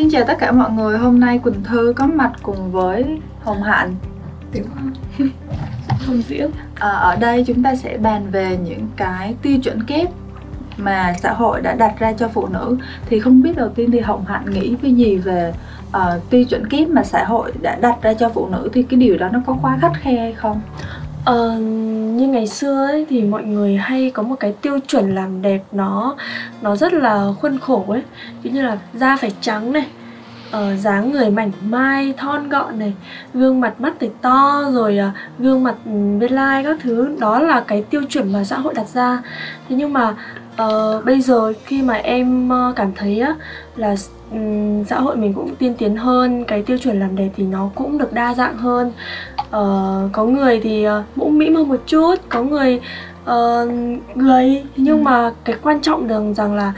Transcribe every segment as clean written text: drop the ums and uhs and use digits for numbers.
Xin chào tất cả mọi người, hôm nay Quỳnh Thư có mặt cùng với Hồng Hạnh. Hồng Diễm. Ở đây chúng ta sẽ bàn về những cái tiêu chuẩn kép mà xã hội đã đặt ra cho phụ nữ. Thì không biết đầu tiên thì Hồng Hạnh nghĩ cái gì về tiêu chuẩn kép mà xã hội đã đặt ra cho phụ nữ, thì cái điều đó nó có quá khắt khe hay không? Như ngày xưa ấy, thì mọi người hay có một cái tiêu chuẩn làm đẹp nó rất là khuôn khổ ấy, ví như là da phải trắng này, dáng người mảnh mai thon gọn này, gương mặt mắt phải to, rồi gương mặt bên lai các thứ. Đó là cái tiêu chuẩn mà xã hội đặt ra. Thế nhưng mà bây giờ khi mà em cảm thấy á, là xã hội mình cũng tiên tiến hơn, cái tiêu chuẩn làm đẹp thì nó cũng được đa dạng hơn. Có người thì mũm mĩm hơn một chút, có người gầy. Nhưng mà cái quan trọng rằng là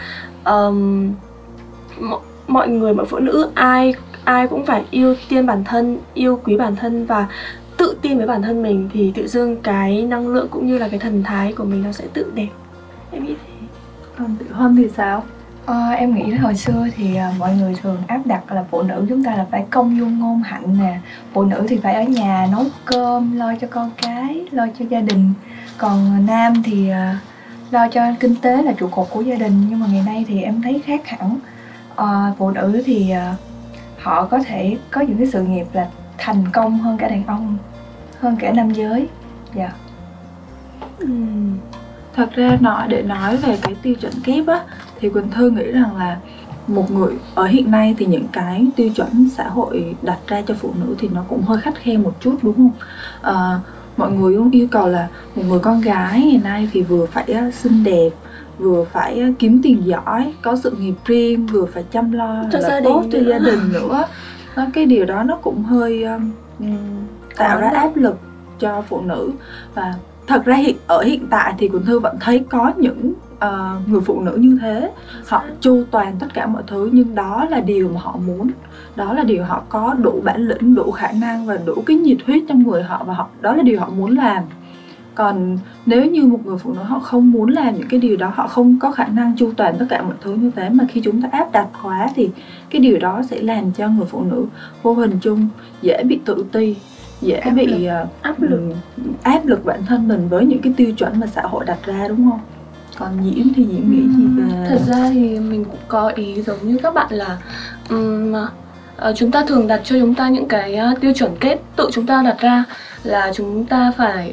mọi người, mọi phụ nữ ai cũng phải yêu tiên bản thân, yêu quý bản thân và tự tin với bản thân mình, thì tự dưng cái năng lượng cũng như là cái thần thái của mình nó sẽ tự đẹp. Em nghĩ thế. Còn Tiểu Hân thì sao? Em nghĩ hồi xưa thì mọi người thường áp đặt là phụ nữ chúng ta là phải công dung ngôn hạnh nè, phụ nữ thì phải ở nhà nấu cơm, lo cho con cái, lo cho gia đình. Còn nam thì lo cho kinh tế là trụ cột của gia đình. Nhưng mà ngày nay thì em thấy khác hẳn. Phụ nữ thì họ có thể có những cái sự nghiệp là thành công hơn cả đàn ông, hơn cả nam giới. Dạ. Thật ra để nói về cái tiêu chuẩn kép á, thì Quỳnh Thư nghĩ rằng là một người ở hiện nay thì những cái tiêu chuẩn xã hội đặt ra cho phụ nữ thì nó cũng hơi khắt khe một chút, đúng không? Mọi người cũng yêu cầu là một người con gái ngày nay thì vừa phải xinh đẹp, vừa phải kiếm tiền giỏi, có sự nghiệp riêng, vừa phải chăm lo cho gia tốt cho đình gia đình nữa. Cái điều đó nó cũng hơi tạo ra áp lực cho phụ nữ. Và thật ra ở hiện tại thì Quỳnh Thư vẫn thấy có những người phụ nữ như thế. Họ chu toàn tất cả mọi thứ, nhưng đó là điều mà họ muốn, đó là điều họ có đủ bản lĩnh, đủ khả năng và đủ cái nhiệt huyết trong người họ, và đó là điều họ muốn làm. Còn nếu như một người phụ nữ họ không muốn làm những cái điều đó, họ không có khả năng chu toàn tất cả mọi thứ như thế, mà khi chúng ta áp đặt quá thì cái điều đó sẽ làm cho người phụ nữ vô hình chung dễ bị tự ti, dễ bị áp lực bản thân mình với những cái tiêu chuẩn mà xã hội đặt ra, đúng không? Còn Diễm thì Diễm nghĩ gì về... Thật ra thì mình cũng có ý giống như các bạn là chúng ta thường đặt cho chúng ta những cái tiêu chuẩn kép tự chúng ta đặt ra, là chúng ta phải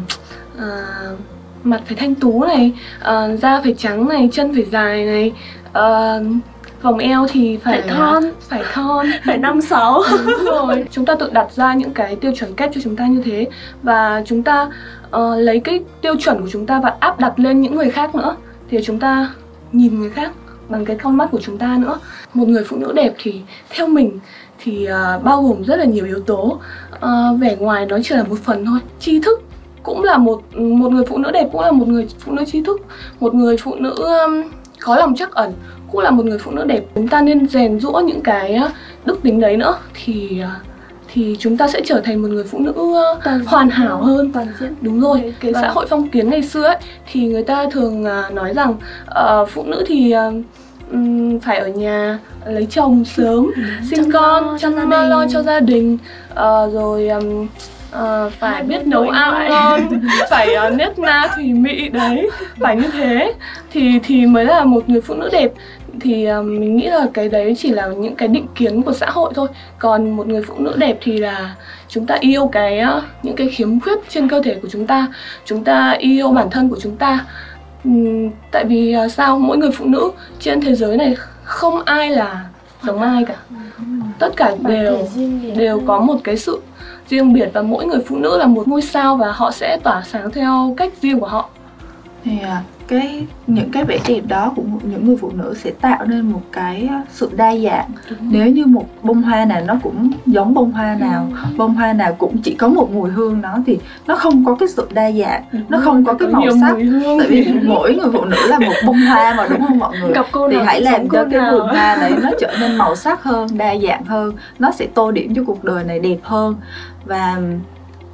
mặt phải thanh tú này, da phải trắng này, chân phải dài này, vòng eo thì phải thon, phải 5-6. Đúng rồi. Chúng ta tự đặt ra những cái tiêu chuẩn kép cho chúng ta như thế, và chúng ta lấy cái tiêu chuẩn của chúng ta và áp đặt lên những người khác nữa, thì chúng ta nhìn người khác bằng cái con mắt của chúng ta nữa. Một người phụ nữ đẹp thì theo mình thì bao gồm rất là nhiều yếu tố. Vẻ ngoài nó chỉ là một phần thôi. Tri thức cũng là một người phụ nữ đẹp, cũng là một người phụ nữ trí thức. Một người phụ nữ có lòng trắc ẩn cũng là một người phụ nữ đẹp. Chúng ta nên rèn giũa những cái đức tính đấy nữa, thì chúng ta sẽ trở thành một người phụ nữ hoàn hảo hơn, toàn diện. Đúng rồi. Cái xã hội phong kiến ngày xưa ấy, thì người ta thường nói rằng phụ nữ thì phải ở nhà lấy chồng sớm, sinh con, chăm lo cho gia đình, rồi phải biết nấu ăn ngon, phải nết na thùy mị đấy, phải như thế thì mới là một người phụ nữ đẹp. Thì mình nghĩ là cái đấy chỉ là những cái định kiến của xã hội thôi. Còn một người phụ nữ đẹp thì là chúng ta yêu những cái khiếm khuyết trên cơ thể của chúng ta yêu bản thân của chúng ta. Tại vì sao? Mỗi người phụ nữ trên thế giới này không ai là giống ai cả. Tất cả đều có một cái sự riêng biệt, và mỗi người phụ nữ là một ngôi sao và họ sẽ tỏa sáng theo cách riêng của họ. Thì những cái vẻ đẹp đó của những người phụ nữ sẽ tạo nên một cái sự đa dạng. Nếu như một bông hoa nào nó cũng giống bông hoa nào, bông hoa nào cũng chỉ có một mùi hương đó, thì nó không có cái sự đa dạng, nó không có cái màu sắc. Tại vì mỗi người phụ nữ là một bông hoa mà, đúng không mọi người? Thì hãy làm cho cái vườn hoa này nó trở nên màu sắc hơn, đa dạng hơn, nó sẽ tô điểm cho cuộc đời này đẹp hơn. Và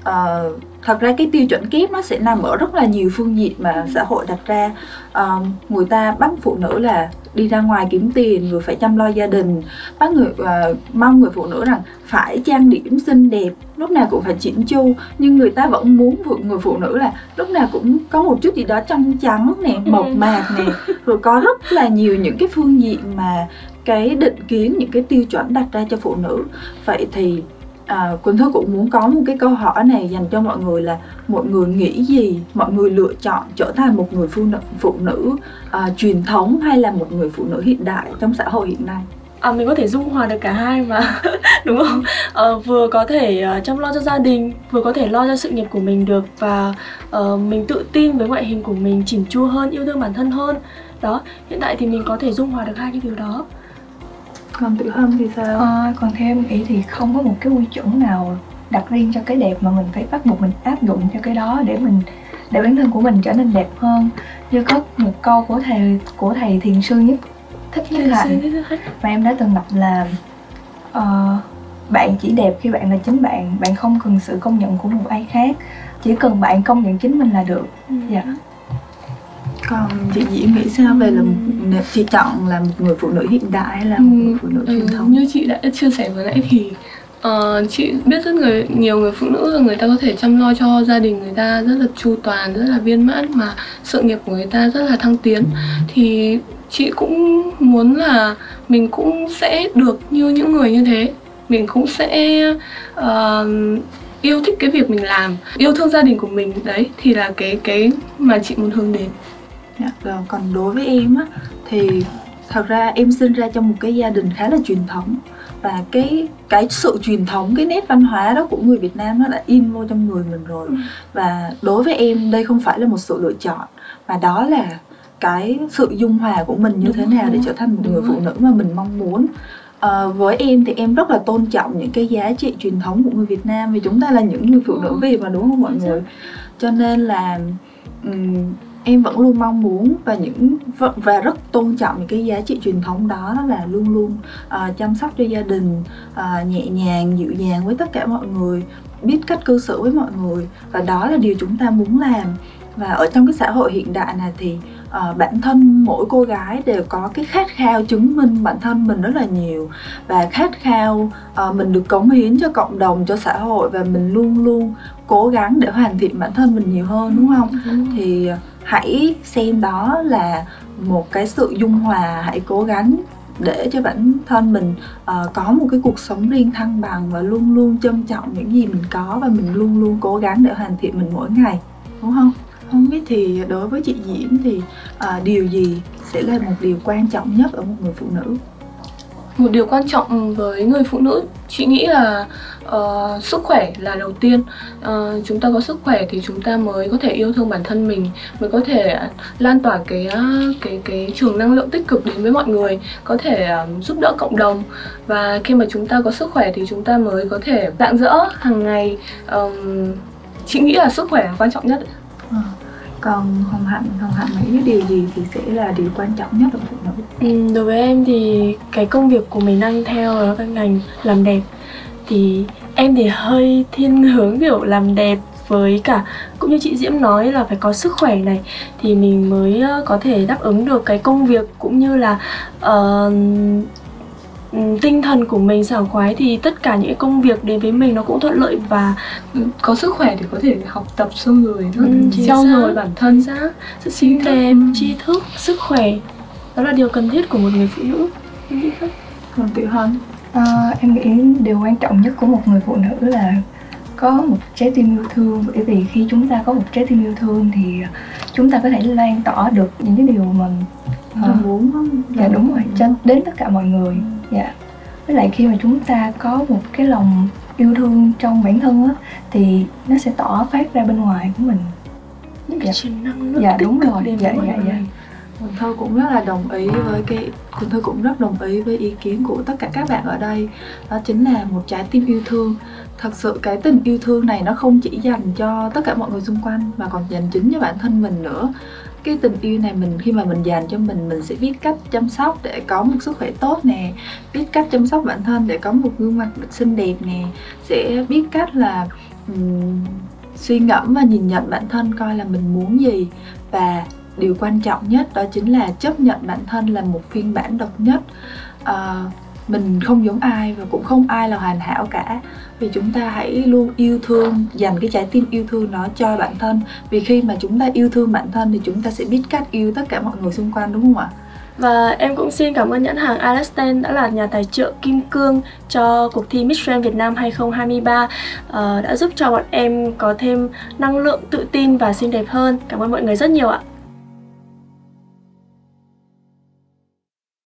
thật ra cái tiêu chuẩn kép nó sẽ nằm ở rất là nhiều phương diện mà xã hội đặt ra. Người ta bắt phụ nữ là đi ra ngoài kiếm tiền, rồi phải chăm lo gia đình, mong người phụ nữ rằng phải trang điểm xinh đẹp, lúc nào cũng phải chỉn chu. Nhưng người ta vẫn muốn người phụ nữ là lúc nào cũng có một chút gì đó trong trắng nè, mộc mạc nè, rồi có rất là nhiều những cái phương diện mà cái định kiến, những cái tiêu chuẩn đặt ra cho phụ nữ. Vậy thì Quỳnh Thư cũng muốn có một cái câu hỏi này dành cho mọi người là mọi người nghĩ gì, mọi người lựa chọn trở thành một người phụ nữ truyền thống hay là một người phụ nữ hiện đại trong xã hội hiện nay? Mình có thể dung hòa được cả hai mà đúng không? Vừa có thể chăm lo cho gia đình, vừa có thể lo cho sự nghiệp của mình được, và mình tự tin với ngoại hình của mình, chỉn chu hơn, yêu thương bản thân hơn. Đó, hiện tại thì mình có thể dung hòa được hai cái điều đó. Còn Tự Hân thì sao? Còn theo em nghĩ thì không có một cái quy chuẩn nào đặt riêng cho cái đẹp mà mình phải bắt buộc mình áp dụng cho cái đó để bản thân của mình trở nên đẹp hơn. Như có một câu của thầy thiền sư Thích Hạnh mà em đã từng đọc là bạn chỉ đẹp khi bạn là chính bạn, bạn không cần sự công nhận của một ai khác, chỉ cần bạn công nhận chính mình là được. Dạ. Còn chị Diễm nghĩ sao về là chị chọn là một người phụ nữ hiện đại hay là một người phụ nữ truyền thống? Như chị đã chia sẻ vừa nãy thì chị biết nhiều người phụ nữ người ta có thể chăm lo cho gia đình người ta rất là chu toàn, rất là viên mãn, mà sự nghiệp của người ta rất là thăng tiến. Thì chị cũng muốn là mình cũng sẽ được như những người như thế. Mình cũng sẽ yêu thích cái việc mình làm, yêu thương gia đình của mình. Đấy thì là cái mà chị muốn hướng đến. Còn đối với em á, thì thật ra em sinh ra trong một cái gia đình khá là truyền thống. Và cái sự truyền thống, cái nét văn hóa đó của người Việt Nam nó đã in vô trong người mình rồi. Và đối với em đây không phải là một sự lựa chọn, mà đó là cái sự dung hòa của mình như thế nào để trở thành một người phụ nữ mà mình mong muốn. Với em thì em rất là tôn trọng những cái giá trị truyền thống của người Việt Nam, vì chúng ta là những người phụ nữ Việt mà, đúng không mọi người? Cho nên là em vẫn luôn mong muốn và rất tôn trọng những cái giá trị truyền thống đó, là luôn luôn chăm sóc cho gia đình, nhẹ nhàng, dịu dàng với tất cả mọi người, biết cách cư xử với mọi người, và đó là điều chúng ta muốn làm. Và ở trong cái xã hội hiện đại này thì bản thân mỗi cô gái đều có cái khát khao chứng minh bản thân mình rất là nhiều, và khát khao mình được cống hiến cho cộng đồng, cho xã hội, và mình luôn luôn cố gắng để hoàn thiện bản thân mình nhiều hơn, đúng không? Thì hãy xem đó là một cái sự dung hòa, hãy cố gắng để cho bản thân mình có một cái cuộc sống riêng thăng bằng, và luôn luôn trân trọng những gì mình có, và mình luôn luôn cố gắng để hoàn thiện mình mỗi ngày, đúng không? Không biết thì đối với chị Diễm thì điều gì sẽ là một điều quan trọng nhất ở một người phụ nữ? Một điều quan trọng với người phụ nữ, chị nghĩ là sức khỏe là đầu tiên. Chúng ta có sức khỏe thì chúng ta mới có thể yêu thương bản thân mình, mới có thể lan tỏa cái trường năng lượng tích cực đến với mọi người, có thể giúp đỡ cộng đồng. Và khi mà chúng ta có sức khỏe thì chúng ta mới có thể rạng rỡ hàng ngày. Chị nghĩ là sức khỏe là quan trọng nhất. Còn Hồng Hạnh nghĩ điều gì thì sẽ là điều quan trọng nhất ở phụ nữ? Đối với em thì cái công việc của mình đang theo là cái ngành làm đẹp, thì em thì hơi thiên hướng kiểu làm đẹp, với cả cũng như chị Diễm nói là phải có sức khỏe này thì mình mới có thể đáp ứng được cái công việc, cũng như là tinh thần của mình sảng khoái, thì tất cả những công việc đến với mình nó cũng thuận lợi. Và có sức khỏe thì có thể học tập xong rồi trau dồi bản thân, sự xinh đẹp, tri thức, sức khỏe, đó là điều cần thiết của một người phụ nữ. Còn Tự Hân? Em nghĩ điều quan trọng nhất của một người phụ nữ là có một trái tim yêu thương, bởi vì khi chúng ta có một trái tim yêu thương thì chúng ta có thể lan tỏa được những cái điều mà muốn. Dạ đúng rồi, đến tất cả mọi người. Dạ. Với lại khi mà chúng ta có một cái lòng yêu thương trong bản thân á, thì nó sẽ tỏa phát ra bên ngoài của mình. Những cái truyền năng lượng dạ, tích đúng cực rồi. đến Dạ. Quỳnh Thư cũng rất là đồng ý với Quỳnh Thư cũng rất đồng ý với ý kiến của tất cả các bạn ở đây. Đó chính là một trái tim yêu thương. Thật sự cái tình yêu thương này nó không chỉ dành cho tất cả mọi người xung quanh, mà còn dành chính cho bản thân mình nữa. Cái tình yêu này khi mà mình dành cho mình sẽ biết cách chăm sóc để có một sức khỏe tốt nè, biết cách chăm sóc bản thân để có một gương mặt xinh đẹp nè, sẽ biết cách là suy ngẫm và nhìn nhận bản thân coi là mình muốn gì, và điều quan trọng nhất đó chính là chấp nhận bản thân là một phiên bản độc nhất. Mình không giống ai và cũng không ai là hoàn hảo cả, vì chúng ta hãy luôn yêu thương, dành cái trái tim yêu thương nó cho bản thân. Vì khi mà chúng ta yêu thương bản thân thì chúng ta sẽ biết cách yêu tất cả mọi người xung quanh, đúng không ạ? Và em cũng xin cảm ơn nhãn hàng Alexten đã là nhà tài trợ kim cương cho cuộc thi Miss Grand Việt Nam 2023, đã giúp cho bọn em có thêm năng lượng, tự tin và xinh đẹp hơn. Cảm ơn mọi người rất nhiều ạ.